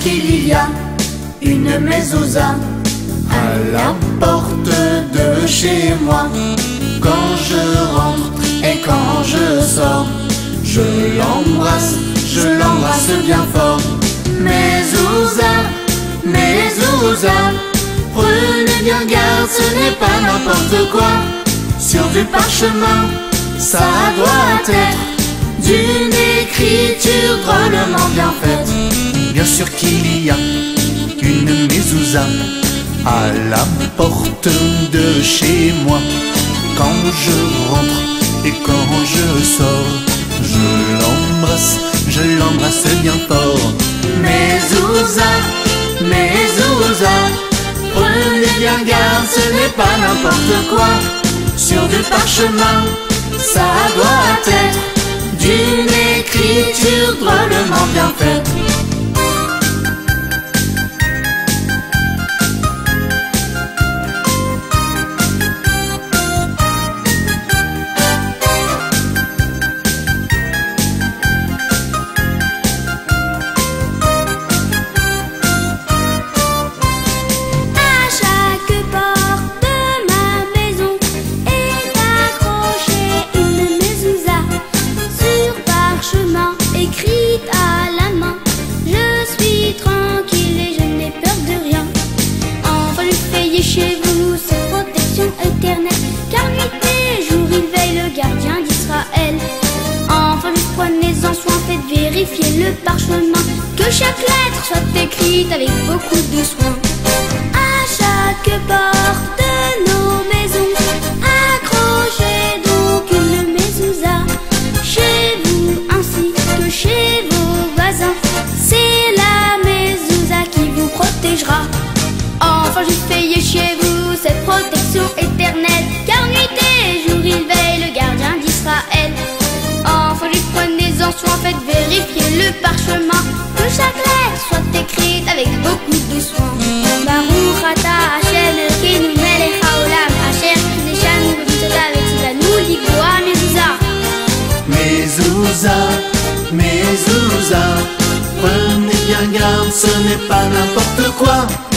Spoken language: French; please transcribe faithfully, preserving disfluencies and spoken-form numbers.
qu'il y a une mezouza à la porte de chez moi. Quand je rentre et quand je sors, je l'embrasse, je l'embrasse bien fort. Mezouza, mezouza, prenez bien garde, ce n'est pas n'importe quoi. Sur du parchemin, ça doit être d'une écriture drôlement bien faite. Bien sûr qu'il y a une mezouza à la porte de chez moi. Quand je rentre et quand je sors, je l'embrasse, je l'embrasse bien fort. Mezouza, mezouza, prenez bien garde, ce n'est pas n'importe quoi. Sur du parchemin, ça doit être d'une écriture drôlement bien faite. Chez vous, cette protection éternelle, car nuit et jour il veille, le gardien d'Israël. Enfin juste prenez-en soin, faites vérifier le parchemin, que chaque lettre soit écrite avec beaucoup de soin. À chaque porte de nos maisons, accrochez donc une mezouza. Chez vous ainsi que chez vos voisins, c'est la mezouza qui vous protégera. Enfin juste veillez chez vous cette protection éternelle, car nuit et jour il veille, le gardien d'Israël. Enfin juste prenez-en soin, faites vérifier le parchemin, que chaque lettre soit écrite avec beaucoup de soin. Baruch ata Hashem Elokeinu melech haolam, asher kideshanu b'mitzvotav v'tzivanu likroa mezouza. Mezouza, mezouza, prenez bien garde, ce n'est pas n'importe quoi.